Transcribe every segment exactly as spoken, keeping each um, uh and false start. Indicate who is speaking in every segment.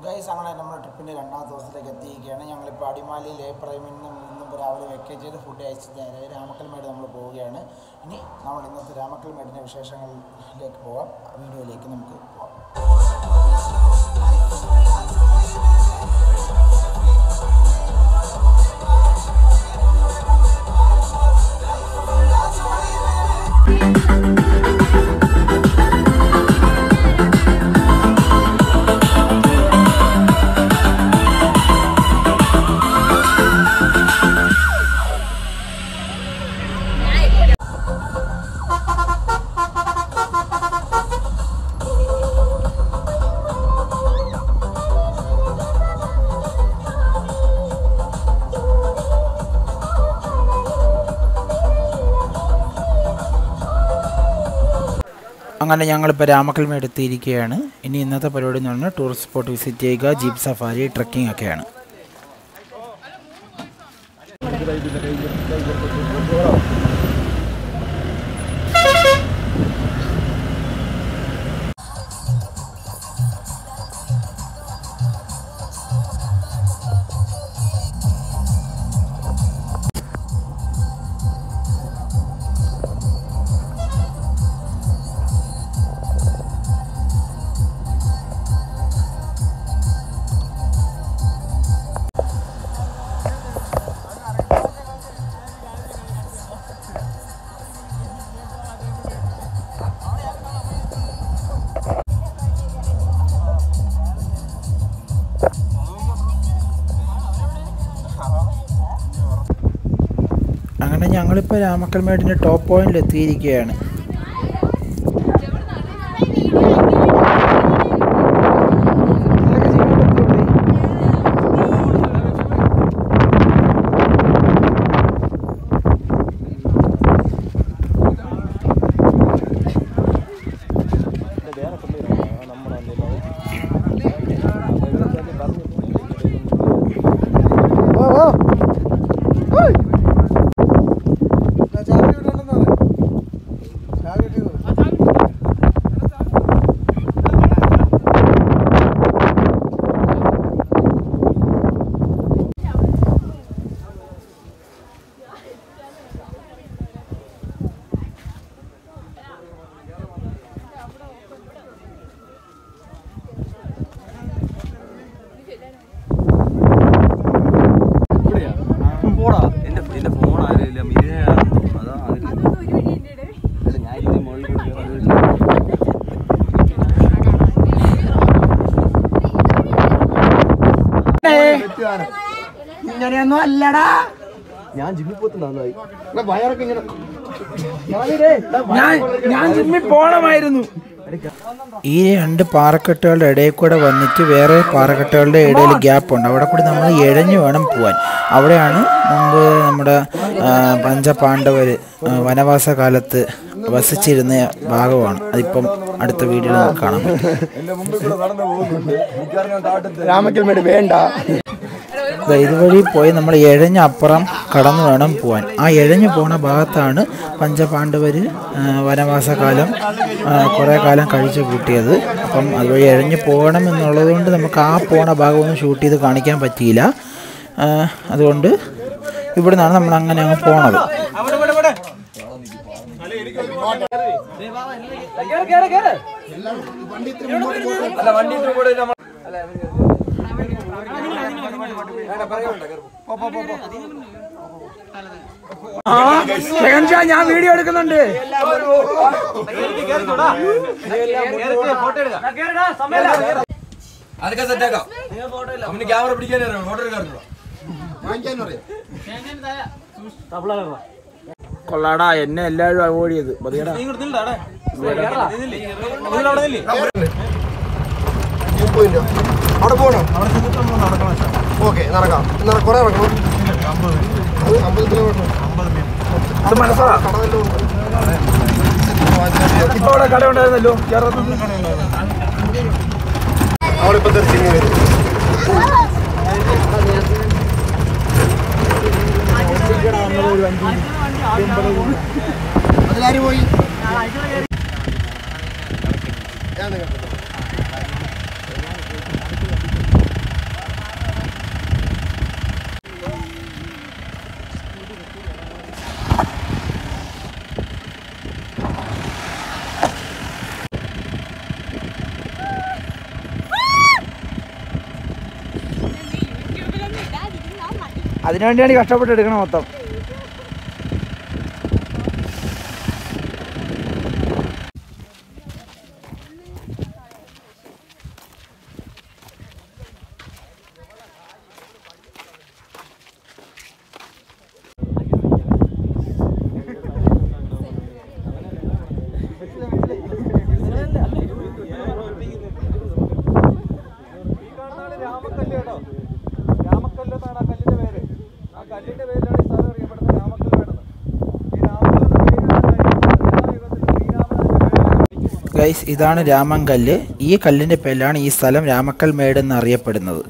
Speaker 1: Guys അങ്ങനെ നമ്മുടെ ട്രിപ്പിൻ്റെ രണ്ടാമത്തെ ദിവസത്തിലേക്ക് എത്തിയിരിക്കുകയാണ്. ഞങ്ങളിപ്പോൾ അടിമാലിയിൽ ഏപ്രിലിൽ നിന്നും ഇന്നും രാവിലെ വെക്കേറ്റ് ചെയ്ത് ഫുഡ് അയച്ച് നേരെ രാമക്കൽമേട് നമ്മൾ പോവുകയാണ്. ഇനി നമ്മൾ ഇന്നത്തെ രാമക്കൽമേടിൻ്റെ വിശേഷങ്ങളിലേക്ക് പോകാം. വീഡിയോയിലേക്ക് നമുക്ക് പോകാം. അങ്ങനെ ഞങ്ങളിപ്പോൾ രാമക്കൽമേട് എത്തിയിരിക്കുകയാണ്. ഇനി ഇന്നത്തെ പരിപാടി എന്ന് പറഞ്ഞാൽ ടൂറിസ്റ്റ് സ്പോട്ട് വിസിറ്റ് ചെയ്യുക, ജീപ്പ് സഫാരി, ട്രക്കിംഗ് ഒക്കെയാണ്. അങ്ങനെ ഞങ്ങളിപ്പോൾ രാമക്കൽമേടിൻ്റെ ടോപ്പ് പോയിന്റിൽ എത്തിയിരിക്കുകയാണ്. ഇങ്ങനെയൊന്നും അല്ലടാ, ഞാൻ ജിമ്മിൽ പോത്തുന്നായി വയറൊക്കെ ഇങ്ങനെ ഞാൻ ജിമ്മിൽ പോണമായിരുന്നു. ഈ രണ്ട് പാറക്കെട്ടുകളുടെ ഇടയിൽ കൂടെ വന്നിട്ട് വേറെ പാറക്കെട്ടുകളുടെ ഇടയിൽ ഗ്യാപ്പ് ഉണ്ട്. അവിടെ കൂടി നമ്മൾ ഇഴഞ്ഞു വേണം പോവാൻ. അവിടെയാണ് മുമ്പ് നമ്മുടെ പഞ്ചപാണ്ഡവർ വനവാസ കാലത്ത് വസിച്ചിരുന്ന ഭാഗമാണ്. അതിപ്പം അടുത്ത വീഡിയോയിൽ നമുക്ക് കാണാൻ പറ്റും. രാമക്കൽമേട് വേണ്ട, ഇതുവഴി പോയി നമ്മൾ എഴഞ്ഞ അപ്പുറം കടന്നു വേണം പോകാൻ. ആ എഴഞ്ഞു പോണ ഭാഗത്താണ് പഞ്ചപാണ്ഡവർ വനവാസകാലം കുറേ കാലം കഴിച്ചു കൂട്ടിയത്. അപ്പം അതുവഴി എഴഞ്ഞു പോകണം എന്നുള്ളത് കൊണ്ട് നമുക്ക് ആ പോണ ഭാഗമൊന്നും ഷൂട്ട് ചെയ്ത് കാണിക്കാൻ പറ്റിയില്ല. അതുകൊണ്ട് ഇവിടെ നിന്നാണ് നമ്മൾ അങ്ങനെ അങ്ങ് പോണത്. ഞാൻ വീഡിയോ എടുക്കുന്നുണ്ട്. അതൊക്കെ സെറ്റാക്കാം. Camera പിടിക്കാനോ photo എടുക്കാറുണ്ടോ? കൊള്ളാടാ, എന്നെ എല്ലാവരും അവോയ്ഡ് ചെയ്ത് മതിയടാ. അവിടെ പോകണോ? ഓക്കെ, നടക്കാം. കുറെ ഇറക്കണം. അമ്പത് കിലോമീറ്റർ മനസ്സിലാ. ഇപ്പൊ അവിടെ കട ഉണ്ടായിരുന്നല്ലോ കേരളത്തിൽ. അവളിപ്പോ തിരിച്ചിങ്ങി വരും. അതിലാര് പോയി? ഞാൻ അതിനുവേണ്ടിയാണ് കഷ്ടപ്പെട്ട് എടുക്കണം മൊത്തം. ഗൈസ്, ഇതാണ് രാമങ്കല്ല്. ഈ കല്ലിൻ്റെ പേരിലാണ് ഈ സ്ഥലം രാമക്കൽ മേട് എന്നറിയപ്പെടുന്നത്.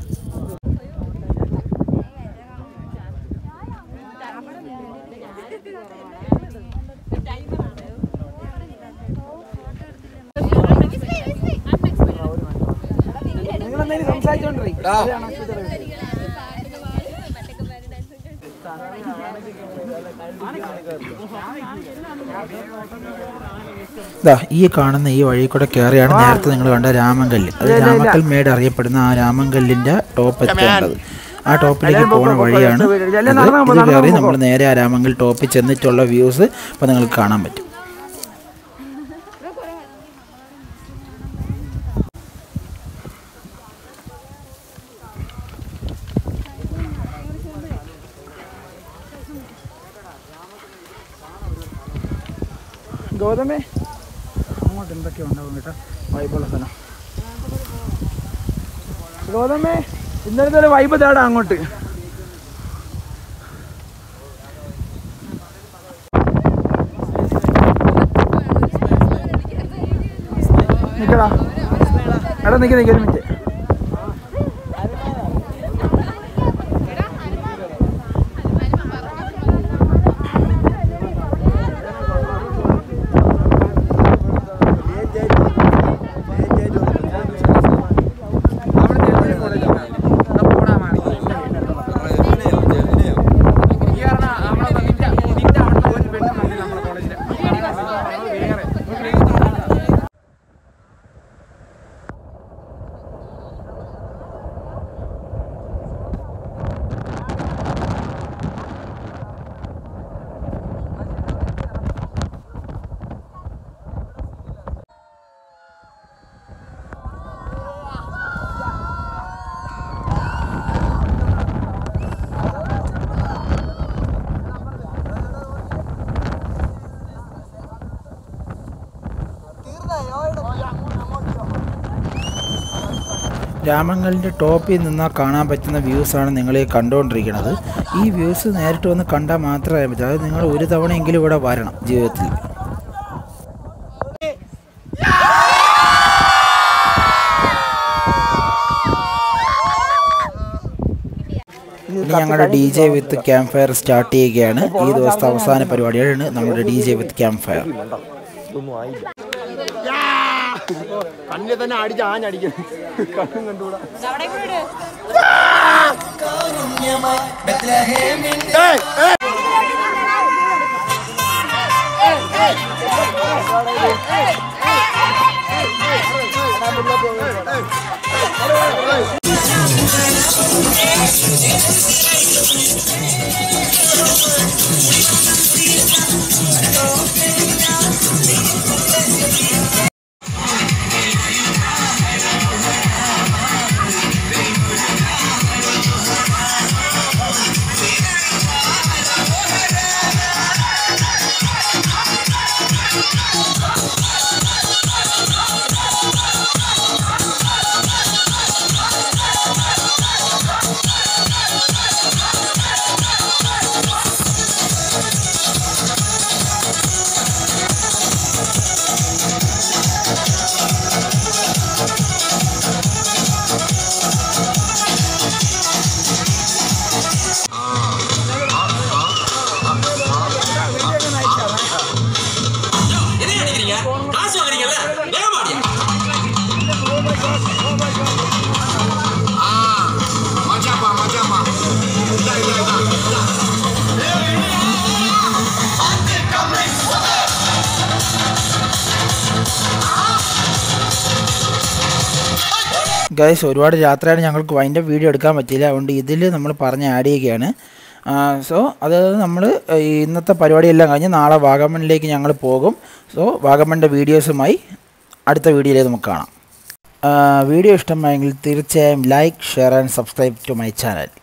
Speaker 1: ഈ കാണുന്ന ഈ വഴി കൂടെ കയറിയാണ് നേരത്തെ നിങ്ങൾ കണ്ട രാമങ്കല്ല്. അത് രാമക്കൽ മേട് അറിയപ്പെടുന്ന ആ രാമങ്കല്ലിന്റെ ടോപ്പ് എത്തേണ്ടത്. ആ ടോപ്പിലേക്ക് പോകുന്ന വഴിയാണ് ഇത്. കയറി നമ്മൾ നേരെ ആ രാമങ്കൽ ടോപ്പിൽ ചെന്നിട്ടുള്ള വ്യൂസ് ഇപ്പം നിങ്ങൾക്ക് കാണാൻ പറ്റും. ഗൗതമേ, അങ്ങോട്ട് എന്തൊക്കെയോ ഉണ്ടാവും കേട്ടോ, വൈബുള്ള സ്ഥലം. ഗൗതമേ, ഇന്നലത്തെ ഒരു വൈബ് തേടാ അങ്ങോട്ട്. നിക്കടാ എടാ, നിൽക്കി നിൽക്കി ഒരു മിനിറ്റ്. രാമങ്കലിൻ്റെ ടോപ്പിൽ നിന്നാൽ കാണാൻ പറ്റുന്ന വ്യൂസാണ് നിങ്ങൾ ഈ കണ്ടുകൊണ്ടിരിക്കുന്നത്. ഈ വ്യൂസ് നേരിട്ട് വന്ന് കണ്ടാൽ മാത്രമേ പറ്റൂ. അതായത് നിങ്ങൾ ഒരു തവണയെങ്കിലും ഇവിടെ വരണം ജീവിതത്തിൽ. ഇനി ഞങ്ങളുടെ D J with camp fire start ചെയ്യുകയാണ്. ഈ ദിവസത്തെ അവസാന പരിപാടിയാണ് നമ്മുടെ D J with camp fire. കണ്ണിൽ തന്നെ അടിച്ച് ആഞ്ഞടിക്കും. കണ്ണും കണ്ടുകൂടാ. ഗൈസ് ഒരുപാട് രാത്രിയാണ് ഞങ്ങൾക്ക് അതിൻ്റെ വീഡിയോ എടുക്കാൻ പറ്റിയില്ല. അതുകൊണ്ട് ഇതിൽ നമ്മൾ പറഞ്ഞ് ആഡ് ചെയ്യുകയാണ്. സോ അത് നമ്മൾ ഇന്നത്തെ പരിപാടിയെല്ലാം കഴിഞ്ഞ് നാളെ വാഗമണിലേക്ക് ഞങ്ങൾ പോകും. സോ വാഗമണിൻ്റെ വീഡിയോസുമായി അടുത്ത വീഡിയോയിൽ നമുക്ക് കാണാം. വീഡിയോ ഇഷ്ടമായെങ്കിൽ തീർച്ചയായും like, share and subscribe to my channel.